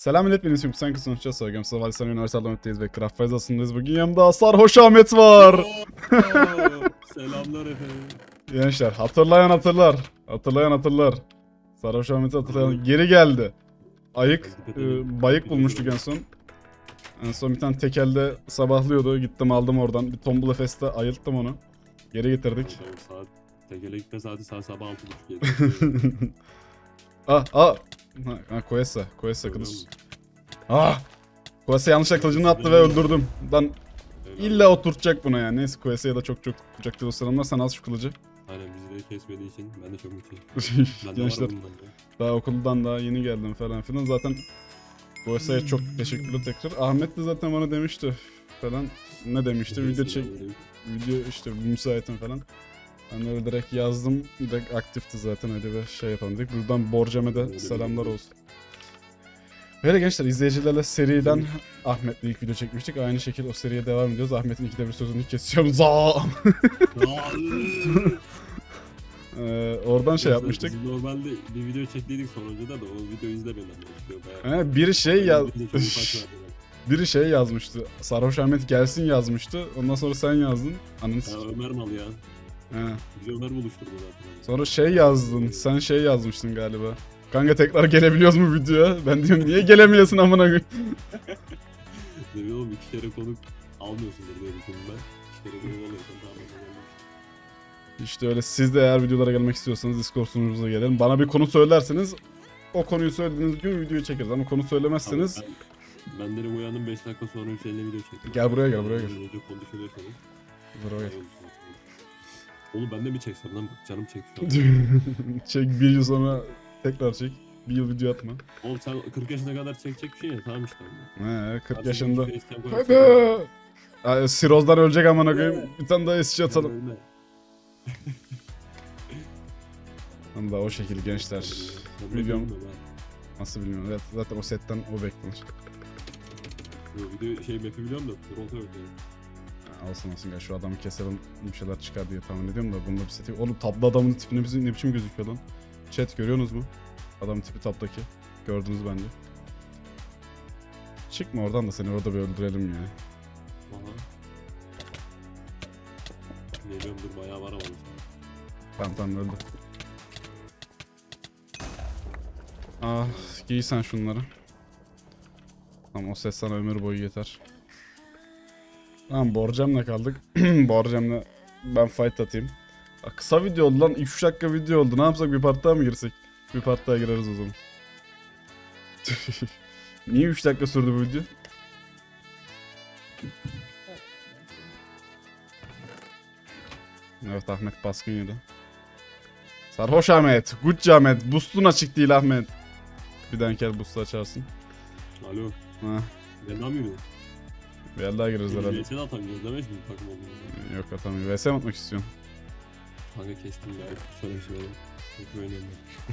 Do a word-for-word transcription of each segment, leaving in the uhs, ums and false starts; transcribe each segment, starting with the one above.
Selam millet, benim ismim Sen Kısınç'a soracağım. Sıra Valistan Üniversitesi'nde Ahmet'teyiz ve Craft Fayzası'ndayız. Bugün yanımda Sarhoş Ahmet var. Selamlar efendim. Gençler hatırlayan hatırlar. Hatırlayan hatırlar. Sarhoş Ahmet'i hatırlayan geri geldi. Ayık, e, bayık bulmuştuk en son. En son bir tane tekelde sabahlıyordu. Gittim aldım oradan. Bir Tombul Efes'te ayılttım onu. Geri getirdik. Saat, tekele gitme saati saat sabah altı buçuk yedi. ah ah. Ha, ha Koyesa. Koyesa kılıç. Ah. Koyesa yanlışlıkla kılıcını attı ve öldürdüm. Lan illa oturtacak buna yani. Neyse Koyesa'ya da çok çok kucakta dostlarımlar. Sen al şu kılıcı. Aynen bizi de kesmediği için ben de çok mutluyum. Gençler daha okuldan daha yeni geldim falan filan. Zaten Koyesa'ya çok teşekkürler tekrar. Ahmet de zaten bana demişti falan. Ne demişti? Video çek. Video işte müsaitim falan. Ben öyle direkt yazdım. Direkt aktifti zaten, öyle bir şey yapalım dedik. Buradan Borcem'e de selamlar olsun. Böyle gençler, izleyicilerle seriden Ahmet'le ilk video çekmiştik. Aynı şekilde o seriye devam ediyoruz. Ahmet'in ikide bir sözünü kesiyorum. Zaa! ee, oradan şey yapmıştık. Biz normalde bir video çektiydik sonuncuda da o videoyu izlemedim. He, biri şey yaz... Biri şey yazmıştı. Sarhoş Ahmet gelsin yazmıştı. Ondan sonra sen yazdın. Ananı ya Ömer mal ya. He. Bizi Ömer buluşturdu zaten. Sonra şey yazdın. Sen şey yazmıştın galiba. Kanka tekrar gelebiliyoruz mu videoya? Ben diyorum niye gelemiyorsun amına koyayım? Ne bileyim oğlum, iki kere konuk almıyorsundur diye düşündüm ben. İki kere konuk alıyorsan tamam. İşte öyle, siz de eğer videolara gelmek istiyorsanız Discord sunucumuza gelin. Bana bir konu söylerseniz o konuyu söylediğiniz gün videoyu çekeriz ama konu söylemezseniz... Abi ben, ben dedim uyandım beş dakika sonra Hüseyin'le video çektim. Gel buraya gel buraya gel. Önce konuşuyorsanız. Buraya gel. Oğlum ben de mi çeksem lan? Canım çek şu an. Çek, bir yıl sonra tekrar çek. Bir yıl video atma. Oğlum sen kırk yaşına kadar çekecekmişsin ya, tamam işte. He, kırk Aslında yaşında. bir kere istem koyarsan- Hadi. Ay, Siroz'dan ölecek amına koyayım. Bir tane daha eski atalım. Ölme. Tam da o şekil gençler. Ben Videom bilmiyorum nasıl bilmiyorum. Evet, zaten o setten o beklenir. ha. Yo, video şey map'i biliyorum da Toronto öyle. Ha, olsun olsun gel, şu adamı keselim, bir şeyler çıkar diye tahmin ediyorum da bunda bir seti. Oğlum tablo adamın tipi ne, bizim, ne biçim gözüküyor lan? Chat görüyorsunuz mu? Adamın tipi tabdaki. Gördünüz bence. Çıkma oradan da seni orada bir öldürelim ya. Aha. Geliyorum, dur bayağı var ama. Tamam tamam öldü. Ah, giy sen şunları. Tamam, o ses sana ömür boyu yeter. Tamam, Borcem'le kaldık. Borcem'le ben fight atayım. Aa, kısa video oldu lan, üç dakika video oldu. Ne yapsak, bir part daha mı girsek? Bir part daha gireriz o zaman. Niye üç dakika sürdü bu video? Evet, Ahmet baskın yedi. Sarhoş Ahmet, Gucci Ahmet, boost'un açık değil Ahmet. Bir tane gel boost'u açarsın. Alo. Ha, Ben ne yapıyorum? bir el daha gireriz herhalde. V S'den atamıyoruz demek mi takım olduğunu? Yok atamıyorum. V S mi atmak istiyorsun? Kanka kestim ya. Söyle bir şey oğlum. Çok önemli.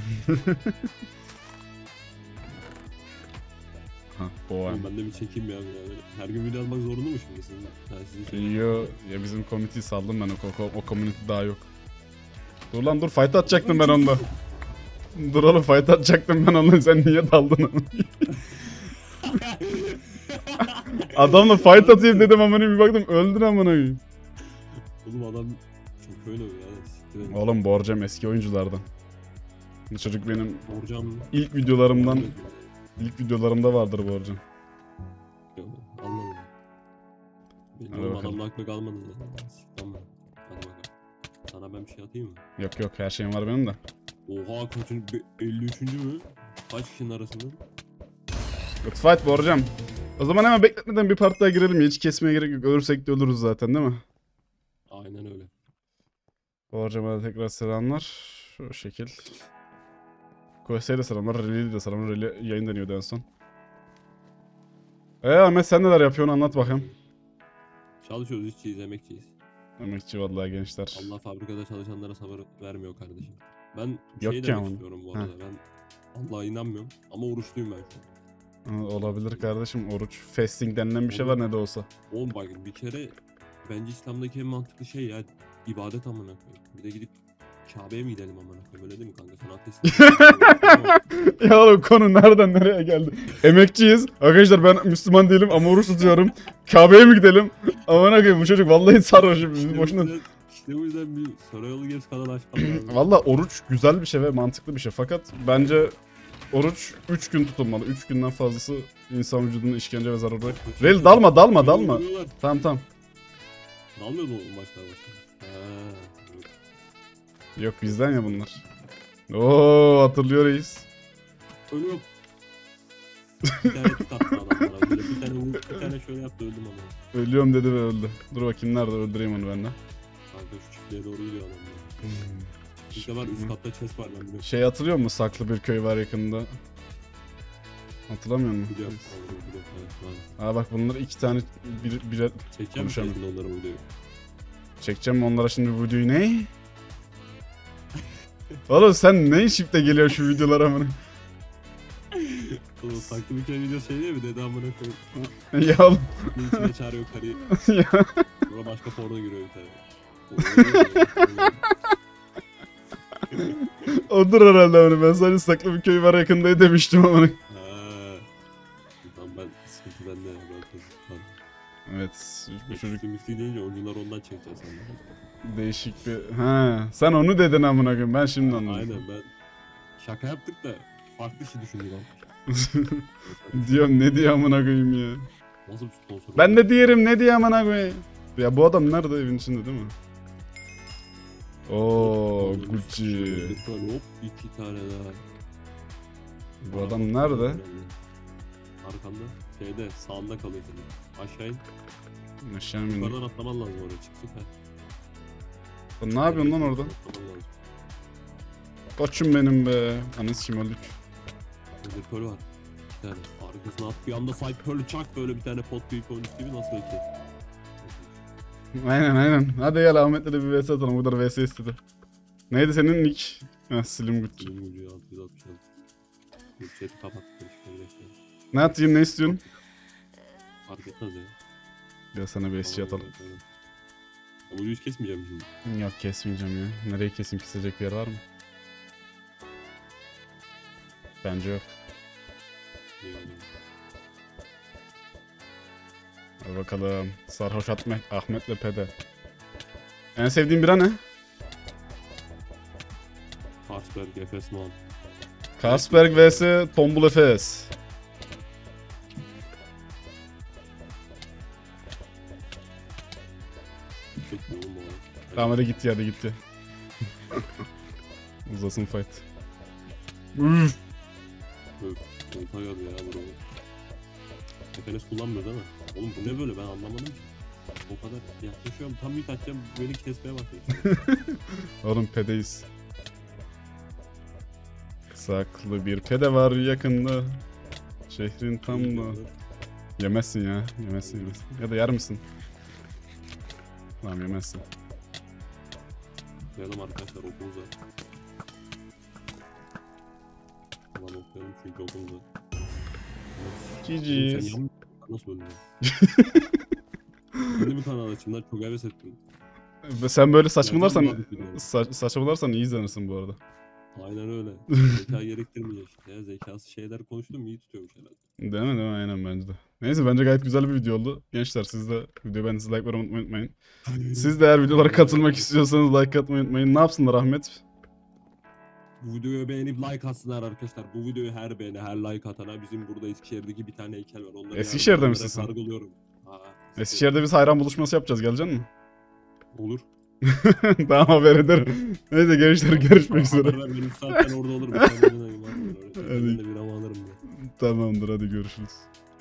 Ha, boğan. Oğlum ben de bir çekeyim ya. Yani. Her gün video almak zorunda mı şimdi sizin? Ben sizin şey... Yo, ya bizim community'yi saldım ben, o, o, o community daha yok. Dur lan dur, fight atacaktım ben onda. Dur oğlum, fight atacaktım ben onunla, sen niye daldın onu? Adamla fight atayım dedim ama bir baktım öldün amına koyayım. Oğlum adam çok öyle ya. Oğlum Borcem eski oyunculardan. Bu çocuk benim Borcam... ilk videolarımdan, ilk videolarımda vardır Borcem. Anlamadım. Benim Hadi oğlum bakalım. adamla aklı kalmadı zaten. Tamam. Hadi bakalım. Sana ben bir şey atayım mı? Yok yok, her şeyim var benim de. Oha kaçıncı? Be- elli üçüncü mü? Kaç kişinin arasında? Good fight Borcem. O zaman hemen bekletmeden bir part daha girelim ya, hiç kesmeye gerek yok. Ölürsek de ölürüz zaten değil mi? Aynen öyle. Borcem'e de tekrar selamlar. Şu şekil. Koysa'ya da selamlar. Reli'ye de selamlar. Reli yayın deniyordu en son. Eee Ahmet, sen neler yapıyorsun, anlat bakayım. Çalışıyoruz, işçiyiz, emekçiyiz. Emekçi vallahi gençler. Allah fabrikada çalışanlara sabır vermiyor kardeşim. Ben bir Yok şey ki demek ama. istiyorum bu arada. Ben Allah'a inanmıyorum ama oruçluyum ben şu an. Ha, olabilir kardeşim, oruç. Fasting denilen bir şey var ne de olsa. Oğlum bak bir kere bence İslam'daki en mantıklı şey ya ibadet amına koyayım. Bir de gidip Kabe'ye mi gidelim amına koyayım? Öyle değil mi kanka? Sen ateistsin. Ya oğlum konu nereden nereye geldi? Emekçiyiz. Arkadaşlar ben Müslüman değilim ama oruç tutuyorum. Kabe'ye mi gidelim? Aman koyayım bu çocuk vallahi sarhoş. Biz boşuna... İşte bu yüzden bir Sarayolu Gez kanal açmam lazım. Valla oruç güzel bir şey ve mantıklı bir şey. Fakat bence oruç üç gün tutulmalı. üç günden fazlası insan vücuduna işkence ve zarar bırakır. Rel dalma dalma dalma. Tamam tamam. Dalmıyor mu oğlum başlar başlar? Haa. Yok bizden ya bunlar. Oo hatırlıyor reis. Ölüyorum. Bir tane tık attı adam bana. Böyle bir tane vur, bir tane şöyle yaptı öldüm ama. Ölüyorum dedi ve öldü. Dur bakayım nerede öldüreyim onu ben de. Kanka şu çiftliğe doğru gidiyor adam ya. Çiftlikte var üst katta chest var ben biliyorum. Şey hatırlıyor musun? Saklı bir köy var yakında. Hatırlamıyor musun? Biliyorum. Biliyorum. Biliyorum. Evet, var. Aa bak bunlar iki tane bir, birer Çekeceğim mi Konuşamam. şimdi onları videoyu? çekeceğim onlara şimdi bu videoyu ne? Oğlum sen ne şifte geliyor şu videolara amına? Oğlum saklı bir köy video şey değil mi? Dedi amına koyayım. Ya oğlum. Bir içine çağırıyor karıyı. Ya. Sonra başka porno giriyor bir tane. Odur herhalde onu. Ben sadece saklı bir köy var yakında demiştim ama. Ha. Tamam ben sıkıntı bende ya. Ben kızım. Evet. Bu çocuk Müslü müslü deyince oyuncular ondan çekeceğiz sen. değişik bir... Ha, sen onu dedin amına koyayım. Ben şimdi anladım. Aynen ben şaka yaptık da farklı şey düşündük ama. Diyorum ne diyor amına koyayım ya. Nasıl bir sponsor? Ben de diyelim ne diye amına koyayım. Ya bu adam nerede evin içinde değil mi? Oo Gucci. Hop iki tane daha. Bu adam nerede? Arkanda. Şeyde sağında kalıyor senin. Aşağı in. Aşağı mı indi? Yukarıdan atlaman lazım oraya çık çık. ha. Lan ne yapıyorsun lan orada? Atlaman lazım. Koçum benim be. Anası kim öldük. Burada pearl var. Bir tane. Arkasına at bir anda side pearl'ü çak böyle bir tane pot büyük oyuncu gibi nasıl ötecek? Aynen aynen. Hadi gel Ahmet'le de bir vs atalım. Bu kadar vs istedi. Neydi senin nick? Heh Slim Gucci. Benim ucu altı yüz altmış altı. Bu chat'i kapattık. Karışık Ne atayım ne istiyorsun? Fark etmez ya. Gel sana bir S C atalım. Bu ucu hiç kesmeyeceğim şimdi. Yok kesmeyeceğim ya. Nereye keseyim, kesecek bir yer var mı? Bence yok. Yani. Hadi bakalım. Sarhoş Ahmet, Ahmet'le Pede. En sevdiğin bira ne? Carlsberg, Efes Man. Carlsberg vs Tombul Efes. Çok yoğun bu arada. Tamam hadi gitti hadi gitti. Uzasın fight. Üf. Konta geldi ya bro. Efes kullanmıyor değil mi? Oğlum bu ne böyle ben anlamadım ki. O kadar yaklaşıyorum tam bir atacağım beni kesmeye başlıyor. Oğlum pedeyiz. Saklı bir pede var yakında. Şehrin tam da. Yemezsin ya. Yemezsin yemezsin. Ya da yer misin? Tamam yemezsin. Okuyalım arkadaşlar okumuza. Tamam okuyalım çünkü okumuza. Sen Giciz. yan nasıl öldün? Yeni bir kanal açayım lan çok heves ettim. Ve sen böyle saçmalarsan Nereden bakıp gidiyorum? sa- saçmalarsan iyi izlenirsin bu arada. Aynen öyle. Zeka gerektirmeyecek. Ya zekası şeyler konuştum iyi tutuyormuş herhalde. Değil mi değil mi? Aynen bence de. Neyse bence gayet güzel bir video oldu. Gençler siz de videoyu beğendiyseniz like vermeyi unutmayın. Siz de eğer videolara katılmak istiyorsanız like atmayı unutmayın. Ne yapsınlar Ahmet? Bu videoyu beğenip like atsınlar arkadaşlar. Bu videoyu her beğeni, her like atana bizim burada Eskişehir'deki bir tane heykel var. Onları Eskişehir'de yarın misin kamera sen? Kargılıyorum. Ha, Eskişehir'de biz hayran buluşması yapacağız. Gelecek misin? olur. Tamam haber ederim. Neyse gençler görüşmek üzere. Haber ver benim zaten orada olurum. Ben de bir ama alırım. Tamamdır hadi görüşürüz.